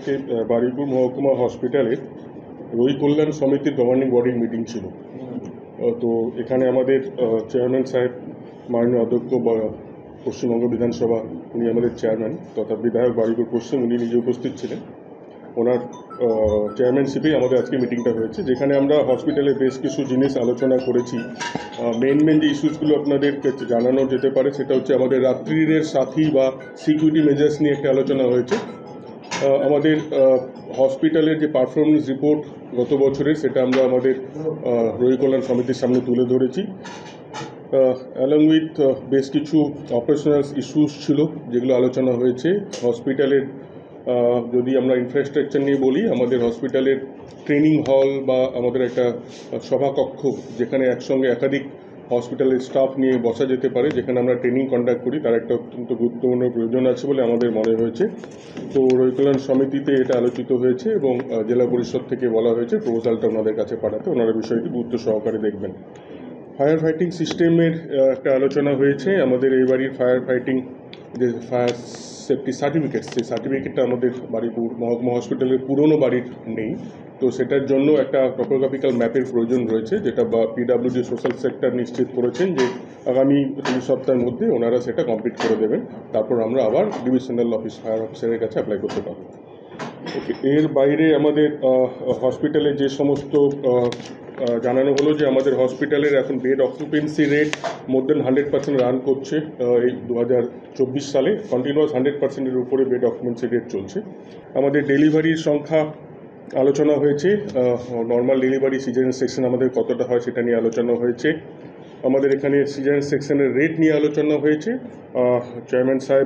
আজকে বারুইপুর মহকুমা হসপিটালে রোগী কল্যাণ সমিতির গভর্নিং বডির মিটিং ছিল। তো এখানে আমাদের চেয়ারম্যান সাহেব, মাননীয় অধ্যক্ষ পশ্চিমবঙ্গ বিধানসভা, উনি আমাদের চেয়ারম্যান তথা বিধায়ক বারুইপুর পশ্চিম, উনি নিজে উপস্থিত ছিলেন। ওনার চেয়ারম্যানশিপেই আমাদের আজকে মিটিংটা হয়েছে, যেখানে আমরা হসপিটালে বেশ কিছু জিনিস আলোচনা করেছি। মেন যে ইস্যুসগুলো আপনাদেরকে জানানো যেতে পারে সেটা হচ্ছে আমাদের রাত্রির সাথী বা সিকিউরিটি মেজার্স নিয়ে একটা আলোচনা হয়েছে। আমাদের হসপিটালের যে পারফরমেন্স রিপোর্ট গত বছরের, সেটা আমরা আমাদের রোগী কল্যাণ সমিতির সামনে তুলে ধরেছি। অ্যালং উইথ বেশ কিছু অপারেশনাল ইস্যুস ছিল যেগুলো আলোচনা হয়েছে। হসপিটালের যদি আমরা ইনফ্রাস্ট্রাকচার নিয়ে বলি, আমাদের হসপিটালের ট্রেনিং হল বা আমাদের একটা সভাকক্ষ, যেখানে একসঙ্গে একাধিক হসপিটালের স্টাফ নিয়ে বসা যেতে পারে, যেখানে আমরা ট্রেনিং কন্ডাক্ট করি, তার একটা অত্যন্ত গুরুত্বপূর্ণ প্রয়োজন আছে বলে আমাদের মনে হয়েছে। তো রোগী কল্যাণ সমিতিতে এটা আলোচিত হয়েছে এবং জেলা পরিষদ থেকে বলা হয়েছে প্রপোজালটা ওনাদের কাছে পাঠাতে, ওনারা বিষয়টি গুরুত্ব সহকারে দেখবেন। ফায়ার ফাইটিং সিস্টেমের একটা আলোচনা হয়েছে। আমাদের এই বাড়ির ফায়ার ফাইটিং যে ফায়ার সেফটি সার্টিফিকেট, সেই সার্টিফিকেটটা আমাদের বারুইপুর মহকুমা হসপিটালের পুরনো বাড়ির নেই। তো সেটার জন্য একটা টপোগ্রাফিক্যাল ম্যাপের প্রয়োজন রয়েছে, যেটা পিডাব্লিউডি সোশ্যাল সেক্টর নিশ্চিত করেছেন যে আগামী 3 সপ্তাহের মধ্যে ওনারা সেটা কমপ্লিট করে দেবেন। তারপর আমরা আবার ডিভিশনাল ফায়ার অফিসারের কাছে অ্যাপ্লাই করতে পারবো। ওকে, এর বাইরে আমাদের হসপিটালে যে সমস্ত জানানো হলো যে আমাদের হসপিটালের এখন bed occupancy rate more than 100% run করছে। এই 2024 সালে কন্টিনিউয়াস 100%-এর উপরে বেড অকুপেন্সি রেট চলছে। আমাদের ডেলিভারির সংখ্যা আলোচনা হয়েছে। নর্মাল ডেলিভারি সিজারিয়ান সেকশন আমাদের কতটা হয় সেটা নিয়ে আলোচনা হয়েছে। আমাদের এখানে সিজারিয়ান সেকশনের রেট নিয়ে আলোচনা হয়েছে। চেয়ারম্যান সাহেব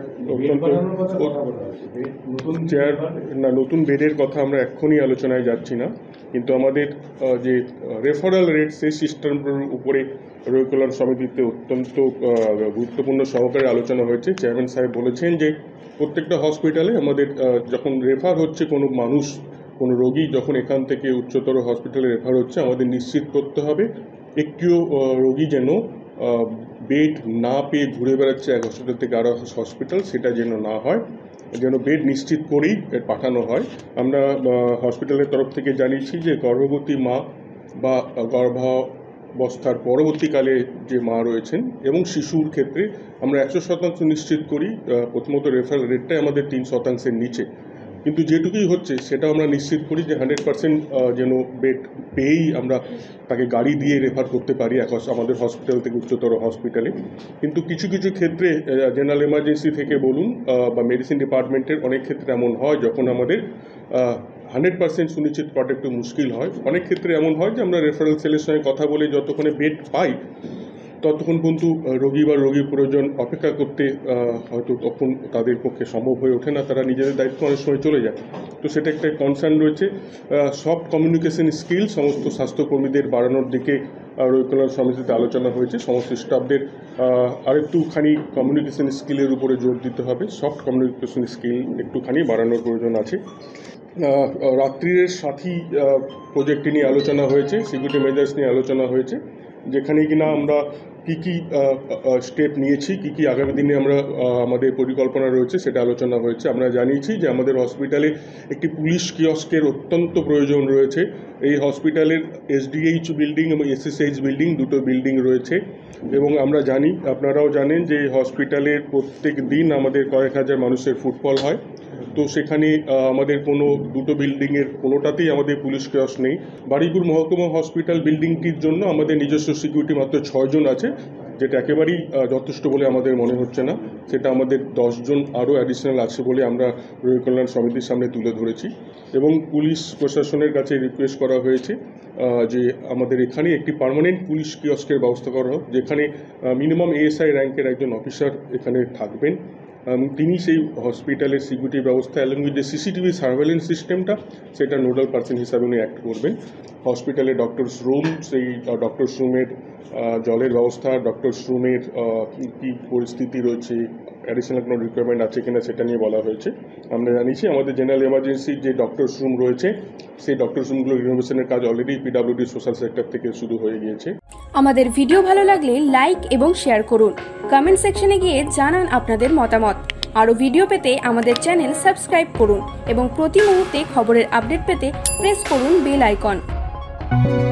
নতুন বেডের কথা আমরা এক্ষুনি আলোচনায় যাচ্ছি না, কিন্তু আমাদের যে রেফারেল রেট, সেই সিস্টেমের উপরে রোগী কল্যাণ সমিতিতে অত্যন্ত গুরুত্বপূর্ণ সহকারে আলোচনা হয়েছে। চেয়ারম্যান সাহেব বলেছেন যে প্রত্যেকটা হসপিটালে আমাদের যখন রেফার হচ্ছে কোনো মানুষ, কোনো রোগী যখন এখান থেকে উচ্চতর হসপিটালে রেফার হচ্ছে, আমাদের নিশ্চিত করতে হবে একটিও রোগী যেন বেড না পেয়ে ঘুরে বেড়াচ্ছে এক হসপিটাল থেকে আরও হসপিটাল, সেটা যেন না হয়, যেন বেড নিশ্চিত করেই পাঠানো হয়। আমরা হসপিটালের তরফ থেকে জানিয়েছি যে গর্ভবতী মা বা গর্ভাবস্থার পরবর্তীকালে যে মা রয়েছেন এবং শিশুর ক্ষেত্রে আমরা 100% নিশ্চিত করি। প্রথমত রেফারেল রেটটাই আমাদের 3%-এর নিচে, কিন্তু যেটুকুই হচ্ছে সেটা আমরা নিশ্চিত করি যে 100% যেন বেড পেয়েই আমরা তাকে গাড়ি দিয়ে রেফার করতে পারি আমাদের হসপিটাল থেকে উচ্চতর হসপিটালে। কিন্তু কিছু কিছু ক্ষেত্রে জেনারেল এমার্জেন্সি থেকে বলুন বা মেডিসিন ডিপার্টমেন্টের অনেক ক্ষেত্রে এমন হয় যখন আমাদের 100% সুনিশ্চিত করাটা একটু মুশকিল হয়। অনেক ক্ষেত্রে এমন হয় যে আমরা রেফারেল সেলের সঙ্গে কথা বলে যতক্ষণে বেড পাই ততক্ষণ কিন্তু রোগী বা রোগীর প্রয়োজন অপেক্ষা করতে হয়তো তখন তাদের পক্ষে সম্ভব হয়ে ওঠে না, তারা নিজেদের দায়িত্ব অনেক সময় চলে যায়। তো সেটা একটা কনসার্ন রয়েছে। সফট কমিউনিকেশন স্কিল সমস্ত স্বাস্থ্যকর্মীদের বাড়ানোর দিকে রোগী কল্যাণ সমিতিতে আলোচনা হয়েছে। সমস্ত স্টাফদের আরেকটুখানি কমিউনিকেশন স্কিলের উপরে জোর দিতে হবে। সফট কমিউনিকেশন স্কিল একটুখানি বাড়ানোর প্রয়োজন আছে। রাত্রির সাথী প্রজেক্টটি নিয়ে আলোচনা হয়েছে, সিকিউরিটি মেজার্স নিয়ে আলোচনা হয়েছে, যেখানে কিনা আমরা কী স্টেপ নিয়েছি, কী আগামী দিনে আমরা আমাদের পরিকল্পনা রয়েছে সেটা আলোচনা হয়েছে। আমরা জানিয়েছি যে আমাদের হসপিটালে একটি পুলিশ কিয়স্কের অত্যন্ত প্রয়োজন রয়েছে। এই হসপিটালের SDH বিল্ডিং এবং SSH বিল্ডিং, দুটো বিল্ডিং রয়েছে এবং আমরা জানি, আপনারাও জানেন যে হসপিটালের প্রত্যেক দিন আমাদের কয়েক হাজার মানুষের ফুটফল হয়। তো সেখানে আমাদের দুটো বিল্ডিংয়ের কোনোটাতেই আমাদের পুলিশ কিয়স্ক নেই। বারুইপুর মহকুমা হসপিটাল বিল্ডিংটির জন্য আমাদের নিজস্ব সিকিউরিটি মাত্র 6 জন আছে, যেটা একেবারেই যথেষ্ট বলে আমাদের মনে হচ্ছে না। সেটা আমাদের 10 জন আরও অ্যাডিশনাল আছে বলে আমরা রোগী কল্যাণ সমিতির সামনে তুলে ধরেছি এবং পুলিশ প্রশাসনের কাছে রিকোয়েস্ট করা হয়েছে যে আমাদের এখানে একটি পার্মানেন্ট পুলিশ কিয়স্কের ব্যবস্থা করা হোক, যেখানে মিনিমাম ASI র্যাঙ্কের একজন অফিসার এখানে থাকবেন। তিনি সেই হসপিটালের সিকিউরিটি ব্যবস্থা এবং যে CCTV সার্ভেলেন্স সিস্টেমটা, সেটা নোডাল পার্সন হিসাবে উনি অ্যাক্ট করবেন। হসপিটালে ডক্টরস রুম, সেই ডক্টরস রুমের জলের ব্যবস্থা, ডক্টরস রুমের কী পরিস্থিতি রয়েছে, অ্যাডিশনাল কোনো রিকোয়ারমেন্ট আছে কিনা সেটা নিয়ে বলা হয়েছে। আমরা জানিয়েছি আমাদের জেনারেল এমার্জেন্সির যে ডক্টরস রুম রয়েছে, সেই ডক্টরস রুমগুলো রিনোভেশনের কাজ অলরেডি PWD সোশ্যাল সেক্টর থেকে শুরু হয়ে গিয়েছে। আমাদের ভিডিও ভালো লাগলে লাইক এবং শেয়ার করুন। কমেন্ট সেকশনে গিয়ে জানান আপনাদের মতামত। আরও ভিডিও পেতে আমাদের চ্যানেল সাবস্ক্রাইব করুন এবং প্রতি মুহূর্তে খবরের আপডেট পেতে প্রেস করুন বেল আইকন।